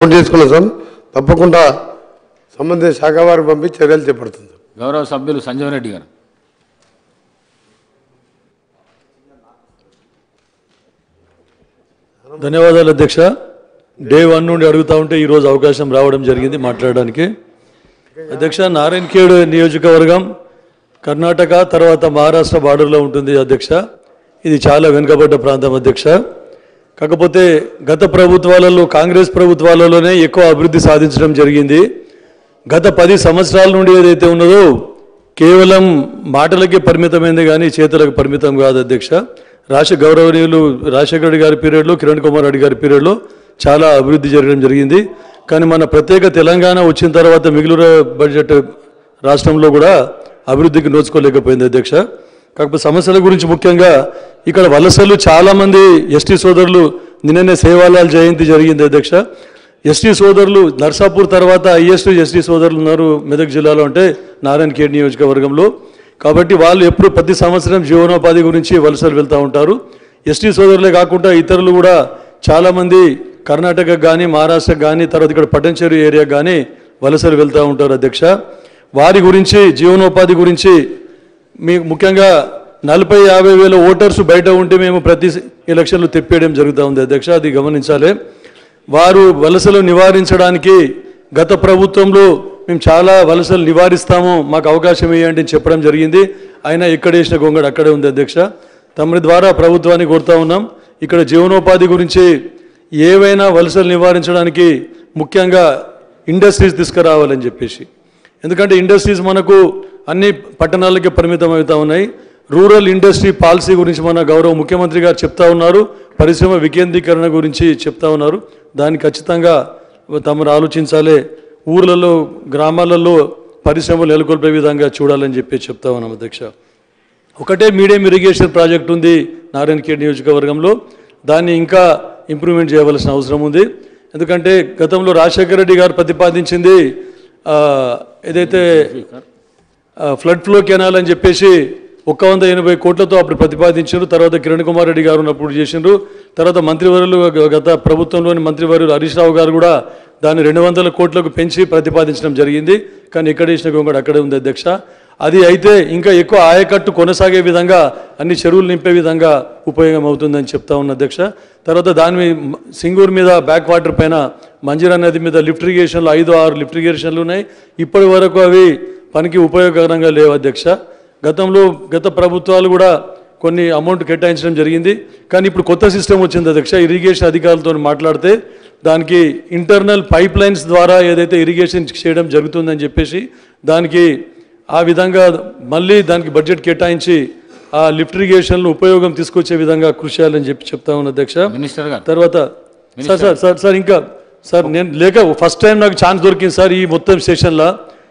చేసుకున్నాం సార్. తప్పకుండా సంబంధిత శాఖ వారికి పంపి చర్యలు చేపడుతుంది. గౌరవ సభ్యులు సంజీవ్ రెడ్డి గారు. ధన్యవాదాలు అధ్యక్ష. డే 1 నుండి అడుగుతూ ఉంటే ఈరోజు అవకాశం రావడం జరిగింది మాట్లాడడానికి. అధ్యక్ష, నారాయణఖేడ్ నియోజకవర్గం కర్ణాటక తర్వాత మహారాష్ట్ర బార్డర్లో ఉంటుంది అధ్యక్ష. ఇది చాలా వెనుకబడ్డ ప్రాంతం అధ్యక్ష. కాకపోతే గత ప్రభుత్వాలలో కాంగ్రెస్ ప్రభుత్వాలలోనే ఎక్కువ అభివృద్ధి సాధించడం జరిగింది. గత 10 సంవత్సరాల నుండి ఏదైతే ఉన్నదో కేవలం మాటలకే పరిమితమైంది కానీ చేతులకు పరిమితం కాదు అధ్యక్ష. గౌరవనీయులు రాజశేఖర రెడ్డి గారి పీరియడ్లో, కిరణ్ కుమార్ రెడ్డి గారి పీరియడ్లో చాలా అభివృద్ధి జరగడం జరిగింది. కానీ మన ప్రత్యేక తెలంగాణ వచ్చిన తర్వాత మిగులు బడ్జెట్ రాష్ట్రంలో కూడా అభివృద్ధికి నోచుకోలేకపోయింది అధ్యక్ష. కాకపోతే సమస్యల గురించి ముఖ్యంగా ఇక్కడ వలసలు చాలామంది ఎస్టీ సోదరులు నిన్ననే సేవాలాల్ జయంతి జరిగింది అధ్యక్ష. ఎస్టీ సోదరులు నర్సాపూర్ తర్వాత హైయెస్ట్ ఎస్టీ సోదరులు ఉన్నారు మెదక్ జిల్లాలో, అంటే నారాయణఖేడ్ నియోజకవర్గంలో. కాబట్టి వాళ్ళు ఎప్పుడు ప్రతి సంవత్సరం జీవనోపాధి గురించి వలసలు వెళ్తూ ఉంటారు. ఎస్టీ సోదరులే కాకుండా ఇతరులు కూడా చాలామంది కర్ణాటకకు కానీ మహారాష్ట్రకు కానీ తర్వాత ఇక్కడ పట్టంచేరు ఏరియాకి కానీ వలసలు వెళ్తూ ఉంటారు అధ్యక్ష. వారి గురించి జీవనోపాధి గురించి ముఖ్యంగా 40-50 వేల ఓటర్స్ బయట ఉంటే మేము ప్రతి ఎలక్షన్లు తెప్పేయడం జరుగుతూ ఉంది అధ్యక్ష. అది గమనించాలి. వారు వలసలు నివారించడానికి గత ప్రభుత్వంలో మేము చాలా వలసలు నివారిస్తాము, మాకు అవకాశం ఇవ్వండి అని చెప్పడం జరిగింది. అయినా ఎక్కడేసిన గొంగడు అక్కడే ఉంది అధ్యక్ష. తమరి ద్వారా ప్రభుత్వాన్ని కోరుతా ఉన్నాం, ఇక్కడ జీవనోపాధి గురించి ఏవైనా వలసలు నివారించడానికి ముఖ్యంగా ఇండస్ట్రీస్ తీసుకురావాలని చెప్పేసి. ఎందుకంటే ఇండస్ట్రీస్ మనకు అన్ని పట్టణాలకే పరిమితం అవుతూ ఉన్నాయి. రూరల్ ఇండస్ట్రీ పాలసీ గురించి మన గౌరవ ముఖ్యమంత్రి గారు చెప్తా ఉన్నారు, పరిశ్రమ వికేంద్రీకరణ గురించి చెప్తా ఉన్నారు. దాన్ని ఖచ్చితంగా తమరు ఆలోచించాలి. ఊర్లలో గ్రామాలలో పరిశ్రమలు నెలకొల్పే విధంగా చూడాలని చెప్పి చెప్తా ఉన్నాం అధ్యక్ష. ఒకటే మీడియం ఇరిగేషన్ ప్రాజెక్ట్ ఉంది నారాయణఖేడ్ నియోజకవర్గంలో, దాన్ని ఇంకా ఇంప్రూవ్మెంట్ చేయవలసిన అవసరం ఉంది. ఎందుకంటే గతంలో రాజశేఖర రెడ్డి గారు ప్రతిపాదించింది ఏదైతే ఫ్లడ్ ఫ్లో కెనాల్ అని చెప్పేసి 180 కోట్లతో అప్పుడు ప్రతిపాదించారు. తర్వాత కిరణ్ కుమార్ రెడ్డి గారు ఉన్నప్పుడు చేసిండ్రు. తర్వాత మంత్రివర్యులు గత ప్రభుత్వంలోని మంత్రివర్యులు హరీష్ రావు గారు కూడా దాన్ని 200 కోట్లకు పెంచి ప్రతిపాదించడం జరిగింది. కానీ ఎక్కడ వేసిన గొంగడు అక్కడే ఉంది అధ్యక్ష. అది అయితే ఇంకా ఎక్కువ ఆయకట్టు కొనసాగే విధంగా అన్ని చెరువులు నింపే విధంగా ఉపయోగం అవుతుందని చెప్తా ఉన్న అధ్యక్ష. తర్వాత దాని సింగూరు మీద బ్యాక్ వాటర్ పైన మంజీరా నది మీద లిఫ్ట్ ఇరిగేషన్లు 5-6 లిఫ్ట్ ఇరిగేషన్లు ఉన్నాయి. ఇప్పటి వరకు అవి పనికి ఉపయోగకరంగా లేవు అధ్యక్ష. గత ప్రభుత్వాలు కూడా కొన్ని అమౌంట్ కేటాయించడం జరిగింది. కానీ ఇప్పుడు కొత్త సిస్టమ్ వచ్చింది అధ్యక్ష. ఇరిగేషన్ అధికారులతో మాట్లాడితే దానికి ఇంటర్నల్ పైప్ లైన్స్ ద్వారా ఏదైతే ఇరిగేషన్ చేయడం జరుగుతుందని చెప్పేసి దానికి ఆ విధంగా మళ్ళీ దానికి బడ్జెట్ కేటాయించి ఆ లిఫ్ట్ ఇరిగేషన్లు ఉపయోగం తీసుకొచ్చే విధంగా కృషి చేయాలని చెప్పి చెప్తా ఉన్నా అధ్యక్ష. తర్వాత సార్ ఇంకా సార్ నేను లేక ఫస్ట్ టైం నాకు ఛాన్స్ దొరికింది సార్ ఈ మొత్తం సెషన్లో.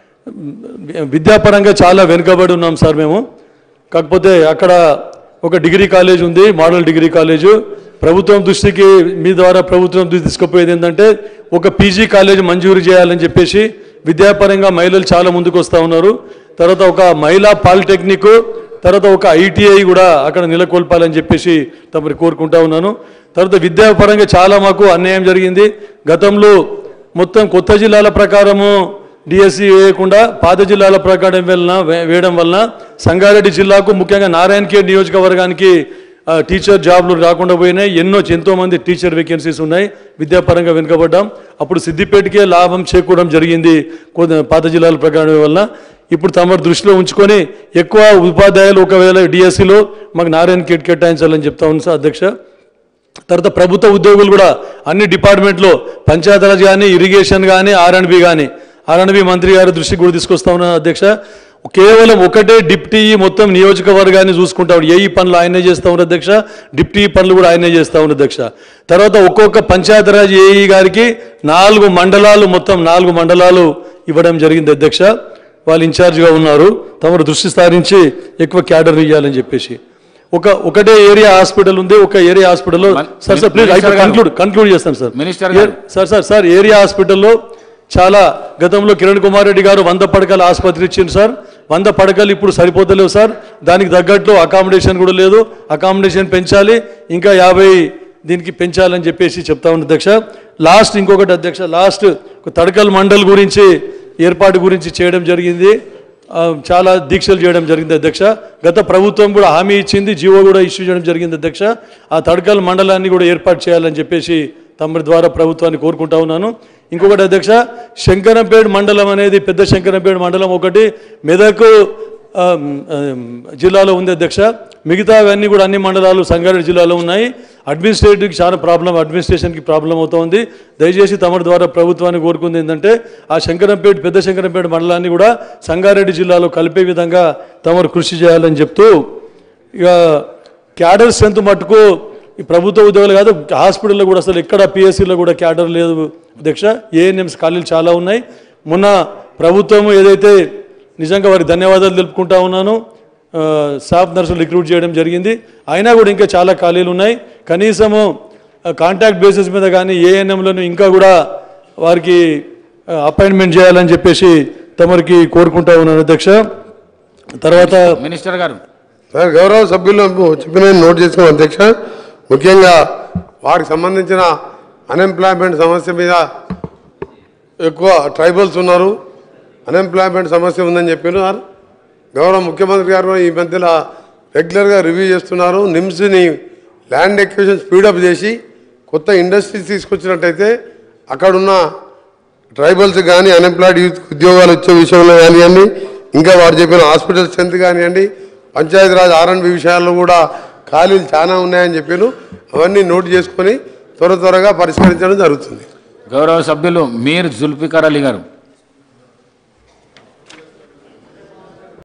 విద్యాపరంగా చాలా వెనుకబడి ఉన్నాం సార్ మేము. కాకపోతే అక్కడ ఒక డిగ్రీ కాలేజ్ ఉంది, మోడల్ డిగ్రీ కాలేజు. ప్రభుత్వం దృష్టికి మీ ద్వారా ప్రభుత్వం దృష్టి తీసుకుపోయేది ఏంటంటే ఒక పీజీ కాలేజ్ మంజూరు చేయాలని చెప్పేసి విద్యాపరంగా మహిళలు చాలా ముందుకు వస్తూ ఉన్నారు. తర్వాత ఒక మహిళా పాలిటెక్నిక్, తర్వాత ఒక ఐటీఐ కూడా అక్కడ నెలకొల్పాలని చెప్పేసి తమరు కోరుకుంటా ఉన్నాను. తర్వాత విద్యాపరంగా చాలా మాకు అన్యాయం జరిగింది. గతంలో మొత్తం కొత్త జిల్లాల ప్రకారము డిఎస్సి వేయకుండా పాత జిల్లాల ప్రకారం వేయడం వలన సంగారెడ్డి జిల్లాకు ముఖ్యంగా నారాయణఖేడ్ నియోజకవర్గానికి టీచర్ జాబ్లు రాకుండా పోయినాయి. ఎంతోమంది టీచర్ వేకెన్సీస్ ఉన్నాయి. విద్యాపరంగా వెనుకబడ్డాం. అప్పుడు సిద్దిపేటకే లాభం చేకూరడం జరిగింది పాత జిల్లాల ప్రకారం వలన. ఇప్పుడు తమ దృష్టిలో ఉంచుకొని ఎక్కువ ఉపాధ్యాయులు ఒకవేళ డిఎస్సిలో మాకు నారాయణఖేడ్ కేటాయించాలని చెప్తా ఉన్నాను సార్ అధ్యక్ష. తర్వాత ప్రభుత్వ ఉద్యోగులు కూడా అన్ని డిపార్ట్మెంట్లో పంచాయతీరాజ్ కానీ ఇరిగేషన్ కానీ ఆర్ఎండ్బి మంత్రి గారి దృష్టికి కూడా తీసుకొస్తా ఉన్నాను అధ్యక్ష. కేవలం ఒకటే డిప్టీ మొత్తం నియోజకవర్గాన్ని చూసుకుంటా ఉన్నాడు. ఏఈ పనులు ఆయనే చేస్తూ ఉన్నారు అధ్యక్ష, డిప్టీ పనులు కూడా ఆయనే చేస్తూ ఉన్నారు అధ్యక్ష. తర్వాత ఒక్కొక్క పంచాయతీరాజ్ ఏఈ గారికి 4 మండలాలు మొత్తం 4 మండలాలు ఇవ్వడం జరిగింది అధ్యక్ష. వాళ్ళు ఇన్ఛార్జ్గా ఉన్నారు. తమరు దృష్టి సారించి ఎక్కువ క్యాడర్ ఇవ్వాలని చెప్పేసి ఒకటే ఏరియా హాస్పిటల్ ఉంది. ఒక ఏరియా హాస్పిటల్లో సార్ ప్లీజ్ కన్క్లూడ్ చేస్తాను సార్. ఏరియా హాస్పిటల్లో చాలా గతంలో కిరణ్ కుమార్ రెడ్డి గారు 100 పడకల ఆసుపత్రి ఇచ్చింది సార్. 100 పడకలు ఇప్పుడు సరిపోతలేవు సార్. దానికి తగ్గట్లు అకామిడేషన్ కూడా లేదు. అకామిడేషన్ పెంచాలి, ఇంకా 50 దీనికి పెంచాలని చెప్పేసి చెప్తా ఉంది అధ్యక్ష. లాస్ట్ ఇంకొకటి అధ్యక్ష, లాస్ట్ తడకల్ మండల్ గురించి ఏర్పాటు గురించి చేయడం జరిగింది. చాలా దీక్షలు చేయడం జరిగింది అధ్యక్ష. గత ప్రభుత్వం కూడా హామీ ఇచ్చింది, జీవో కూడా ఇష్యూ చేయడం జరిగింది అధ్యక్ష. ఆ తడకల్ మండలాన్ని కూడా ఏర్పాటు చేయాలని చెప్పేసి తమ ద్వారా ప్రభుత్వాన్ని కోరుకుంటా ఉన్నాను. ఇంకొకటి అధ్యక్ష, శంకరంపేట మండలం అనేది పెద్ద శంకరంపేట మండలం ఒకటి మెదక్ జిల్లాలో ఉంది అధ్యక్ష. మిగతా అవన్నీ కూడా అన్ని మండలాలు సంగారెడ్డి జిల్లాలో ఉన్నాయి. అడ్మినిస్ట్రేటివ్కి చాలా అడ్మినిస్ట్రేషన్కి ప్రాబ్లం అవుతుంది. దయచేసి తమ ద్వారా ప్రభుత్వాన్ని కోరుకుంది ఏంటంటే ఆ పెద్ద శంకరంపేట మండలాన్ని కూడా సంగారెడ్డి జిల్లాలో కలిపే విధంగా తమరు కృషి చేయాలని చెప్తూ, ఇక క్యాడర్ స్ట్రెంత్ మట్టుకు ఈ ప్రభుత్వ ఉద్యోగాలు కాదు, హాస్పిటల్లో కూడా అసలు ఎక్కడ పిఎస్సీలో కూడా క్యాడర్ లేదు అధ్యక్ష. ఏఎన్ఎంస్ ఖాళీలు చాలా ఉన్నాయి. మొన్న ప్రభుత్వం ఏదైతే నిజంగా వారికి ధన్యవాదాలు తెలుపుకుంటా ఉన్నాను, స్టాఫ్ నర్సులు రిక్రూట్ చేయడం జరిగింది. అయినా కూడా ఇంకా చాలా ఖాళీలు ఉన్నాయి. కనీసము కాంటాక్ట్ బేసిస్ మీద కానీ ఏఎన్ఎంలను ఇంకా కూడా వారికి అపాయింట్మెంట్ చేయాలని చెప్పేసి తమరికి కోరుకుంటా ఉన్నాను అధ్యక్ష. తర్వాత మినిస్టర్ గారు సార్, గౌరవ సభ్యులు చెప్పిన నోట్ చేసుకున్నాం అధ్యక్ష. ముఖ్యంగా వారికి సంబంధించిన అన్ఎంప్లాయ్మెంట్ సమస్య మీద ఎక్కువ ట్రైబల్స్ ఉన్నారు, అన్ఎంప్లాయ్మెంట్ సమస్య ఉందని చెప్పారు. గౌరవ ముఖ్యమంత్రి గారు ఈ మధ్యలో రెగ్యులర్గా రివ్యూ చేస్తున్నారు. నిమ్స్ని ల్యాండ్ ఎక్విజిషన్ స్పీడప్ చేసి కొత్త ఇండస్ట్రీస్ తీసుకొచ్చినట్టయితే అక్కడున్న ట్రైబల్స్ కానీ అన్ఎంప్లాయిడ్ యూత్ ఉద్యోగాలు వచ్చే విషయంలో కానివ్వండి, ఇంకా వారు చెప్పిన హాస్పిటల్ స్ట్రెంత్ కానివ్వండి, పంచాయతీరాజ్ R&B విషయాల్లో కూడా ఖాళీలు చాలా ఉన్నాయని చెప్పారు. అవన్నీ నోట్ చేసుకొని త్వరగా పరిష్కరించడం జరుగుతుంది. గౌరవ సభ్యులు మీర్ జుల్ఫికార్ అలీ గారు.